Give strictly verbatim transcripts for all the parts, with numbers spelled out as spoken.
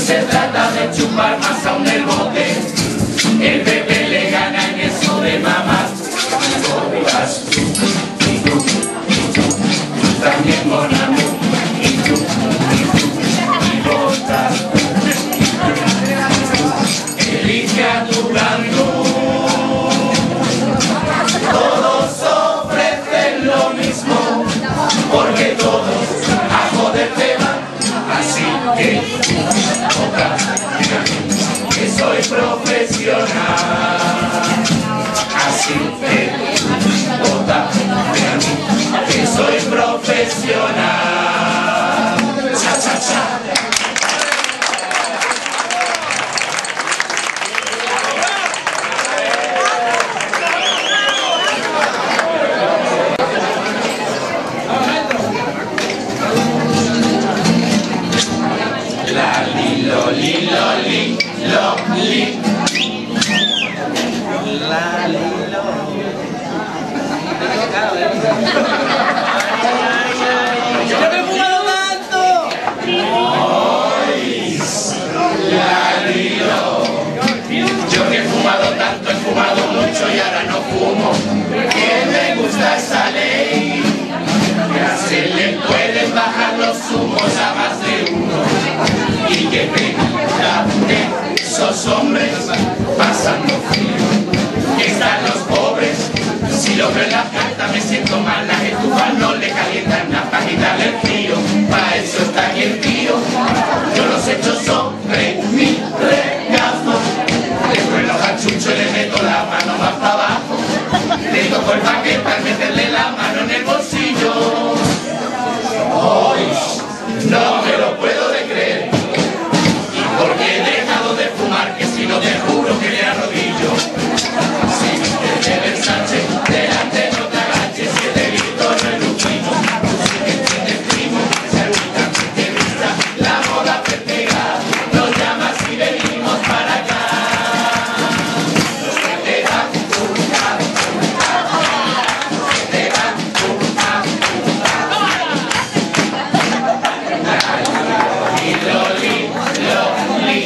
se trata de chupar más aún el bote, el bebé le gana en eso de mamá. Vas tú, y tú, y tú, también mon amour, y tú, y tú, y botas. Elige a tu blanco. Todos ofrecen lo mismo, porque todos a joder te van. Así que, otra, que soy profesional. Así que, otra, que soy profesional. Cha, cha, cha. Loli, loli, loli. La, li, lo. ¡Yo me he fumado tanto! ¡Ay! La, li, lo. Yo que he fumado tanto, he fumado mucho y ahora no fumo. Que me gusta esa ley. Ya se le pueden bajar los humos a más de uno. Y que pena de esos hombres pasando frío. Que están los pobres. Si lo veo en la carta me siento mal. Las estufas no le calientan nada para quitarle el frío. Para eso está aquí el tío. Yo los echo sobre mi regazo. Después los achucho y le meto la mano más para abajo. Le toco el paquete al meterle la mano en el bolsillo. Hoy no me lo puedo de creer. Porque he dejado de fumar, que si no te juro que le arrodillo. Si te debes Sánchez, delante no te agaches, si te grito no es un primo. Si te entiendes primo, se agüita, te vista, la moda perfecta. Nos llamas y venimos para acá. Los que te dan puta, puta, los que te dan puta, puta. Y loli, loli.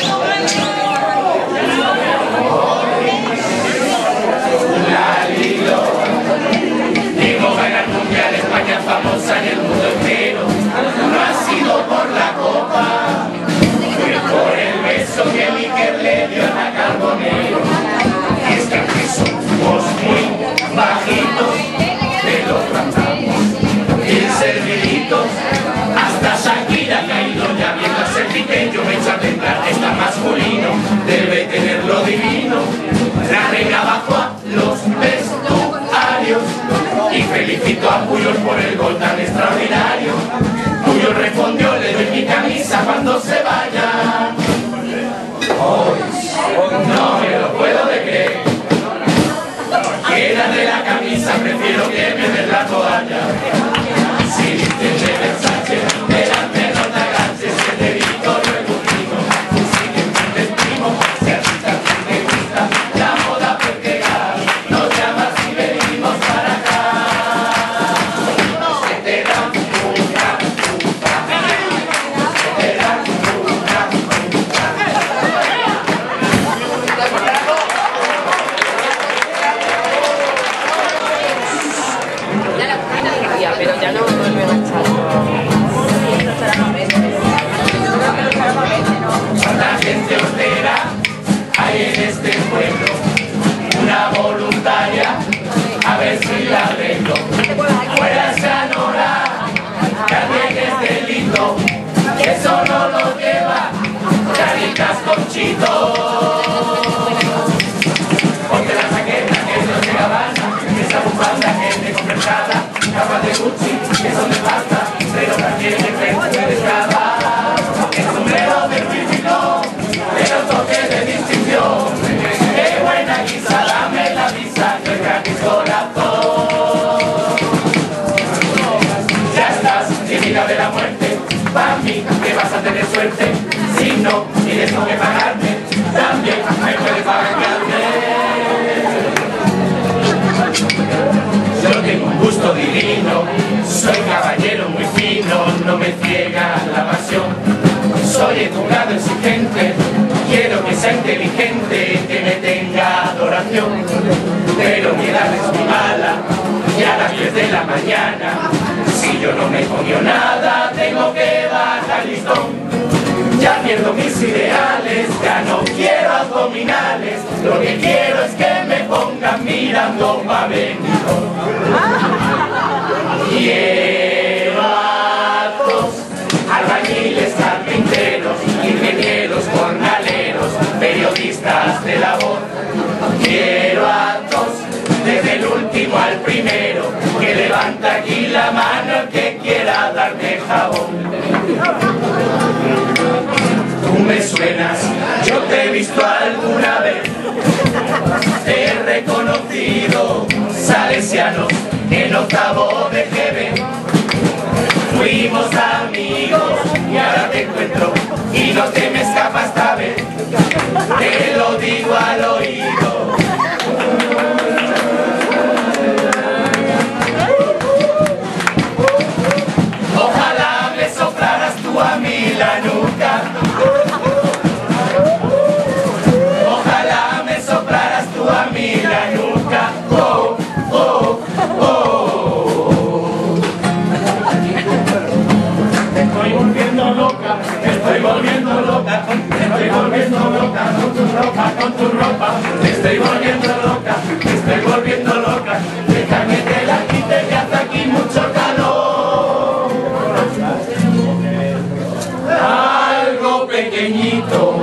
Digo ganar mundial, España famosa en el mundo entero. No ha sido por la copa, fue por el beso que el Iker le dio a la Carbonero. Y es que somos muy bajitos, de los tratamos bien serviditos. Hasta Shakira ha caído ya viendo a ser pequeño, me echa a temblar, está masculino, debe tenerlo divino. La reina bajó a los vestuarios y felicito a Puyol por el gol tan extraordinario. Puyol respondió, le doy mi camisa cuando se vaya. Hoy no me lo puedo de creer. Quédate la camisa, prefiero que me den la toalla. Si te debes Sánchez, delante no te agaches, que te grito no es un primo. Si te entiendes primo, si a ti también te gusta la moda perfecta, nos llamas y venimos para acá. Los que te dan puta, puta, los que te dan puta, puta. Pero ya no vuelve a echar. ¿Cuánta gente hortera hay en este pueblo? Una voluntaria, a ver si la arreglo. Fuera esa Nora, también es delito, que eso no lo lleva, caritas conchito. Ponte la chaqueta, que es Dolce y Gabbana, esa bufanda que te comprensada, capas de Gucci, que son de pasta, pero también de frente de escava. El sombrero de Louis Vuitton, pero toque de distinción. Qué buena guisa, dame la visa, que el gratis corazón. Ya estás, tímida de la muerte, pa' mí que vas a tener suerte. Si no tienes con qué pagarme, también me puedes pagar Yo tengo un gusto divino, soy caballero muy fino, no me ciega la pasión. Soy educado en gente, quiero que sea inteligente, que me tenga adoración, pero mi edad es muy mala, y a las diez de la mañana, si yo no me comió nada, tengo que bajar listón. Ya pierdo mis ideales, ya no quiero abdominales, lo que quiero es que me pongan mirando pa' Benidorm. Quiero a todos, albañiles, carpinteros, ingenieros, jornaleros, periodistas de labor. Quiero a todos, desde el último al primero, que levanta aquí la mano el que quiera darme jabón. Tú me suenas, yo te he visto alguna vez, te he reconocido, salesiano, en octavo de G B. Fuimos amigos y ahora te encuentro y no te me escapa esta vez, te lo digo al oído. Ojalá me soplaras tú a mí la nuca. Ojalá me soplaras tú a mí la nuca. Oh, oh, oh. Me estoy volviendo loca, me estoy volviendo loca, me estoy volviendo loca con tu ropa, con tu ropa. Me estoy volviendo loca, me estoy volviendo loca. Déjame que la quite que hace aquí mucho calor. Algo pequeñito,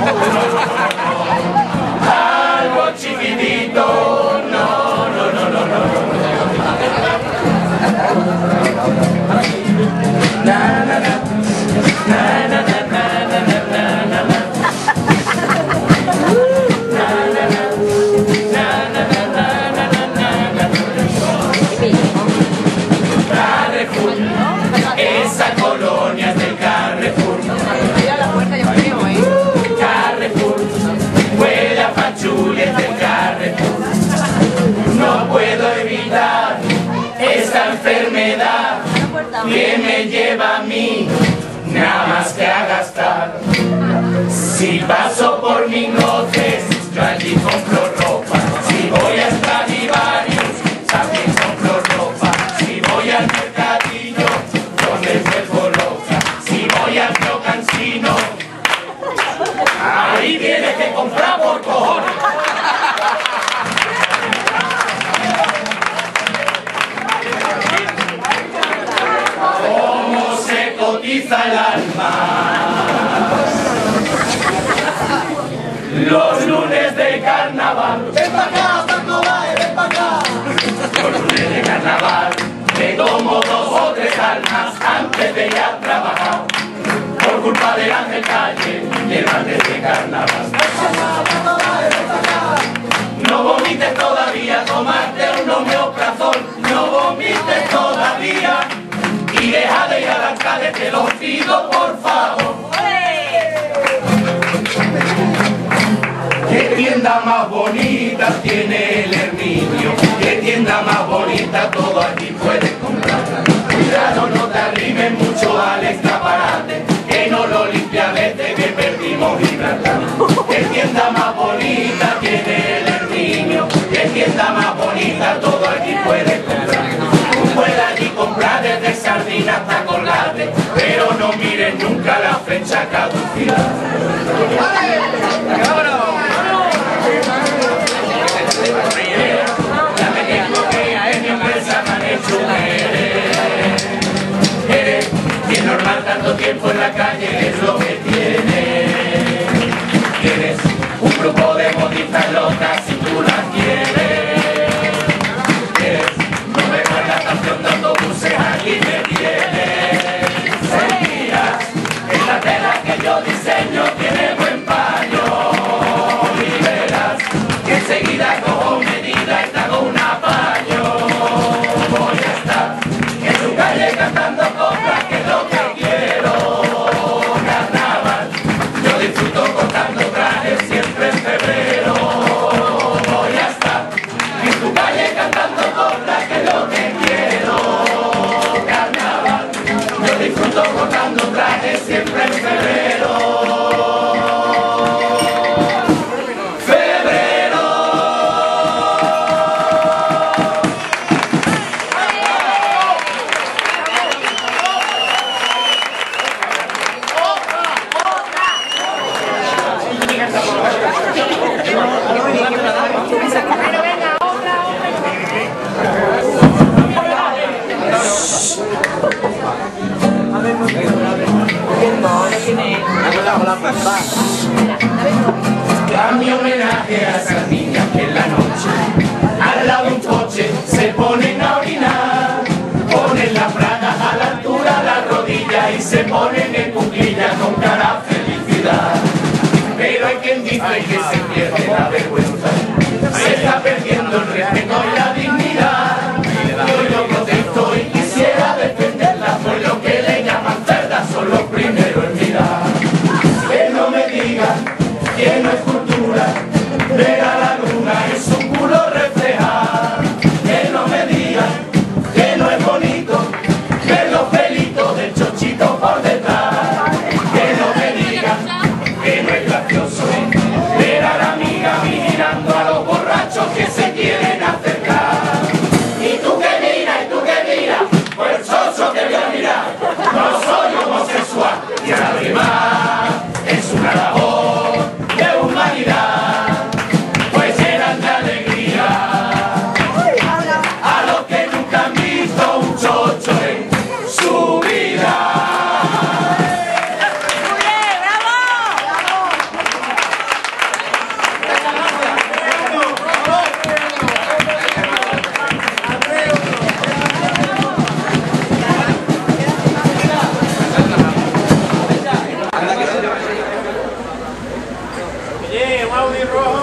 algo chiquitito, no, no, no, no, no. Na, na, na, na, na, na, na, na, na, na. Carrefour, esa colonia es del Carrefour. Carrefour, huele a pachules del Carrefour. No puedo evitar esta enfermedad que me lleva a mí nada más que a gastar. Si paso por Mingotes, yo allí compro ropa. Si voy a Stradivarius, también compro ropa. Si voy al mercadillo, donde se coloca. Si voy al Río Cansino, ahí tienes que comprar por cojones. ¿Cómo se cotiza el alma? Los lunes de carnaval. Ven pa' acá, Paco Bae, ven pa' acá. Los lunes de carnaval me tomo dos o tres almas antes de ir a trabajar. Por culpa del Ángel Calle, el antes de carnaval. Paco Bae, ven pa' acá. No vomites todavía, tomarte un omeprazol. No vomites todavía y deja de ir a la calle, te lo pido por favor. ¿Qué tienda más bonita tiene el Herminio? ¿Qué tienda más bonita? Todo aquí puedes comprar. Cuidado, no te arrimes mucho al escaparate, que no lo limpia desde que perdimos Gibraltar. ¿Qué tienda más bonita tiene el Herminio? ¿Qué tienda más bonita? Todo aquí puedes comprar. Tú puedes allí comprar desde sardina hasta colgate, pero no mires nunca la fecha caducidad. Ya me tengo que ir, en mi empresa me han hecho un eres. Eres, y es normal tanto tiempo en la calle, es lo que tienes. Tienes un grupo de modistas locas si tú las quieres. Tienes, no me guardas canción de autobuses, aquí me tienes. Sentías, en la tela que yo diseño tiene buen paño. Y verás que enseguida cojo medida y te hago un apaño. Voy a estar en tu calle cantando coplas, que es lo que quiero. Carnaval, yo disfruto cortando trajes siempre en febrero. Voy a estar en tu calle cantando coplas, que es lo que quiero. Carnaval, yo disfruto cortando trajes siempre en febrero. cago en la puta. A mi homenaje a esas niñas que en la noche al lado de un coche se ponen a orinar, ponen las bragas a la altura de la rodilla y se ponen en cuclillas con cara felicidad. Pero hay quien dice que se pierde la vergüenza, se está perdiendo el respeto y la dignidad. Yo lo protesto y quisiera defenderla, pues lo que le llaman cerdas son los primeros en mirar. Que no me digan que no es cultura, ver a la luna y su culo reflejar. Que no me digan que no es bonito ver los pelitos del chochito por detrás. Que no me digan que no es gracioso ver a la amiga mirando a los borrachos que se quieren acercar. Y tú que miras, y tú que miras, pues el soso que voy a mirar, no soy homosexual y además es una labor de humanidad, pues llenan de alegría a los que nunca han visto un chocho en su vida. Oye, Mauri Rojo.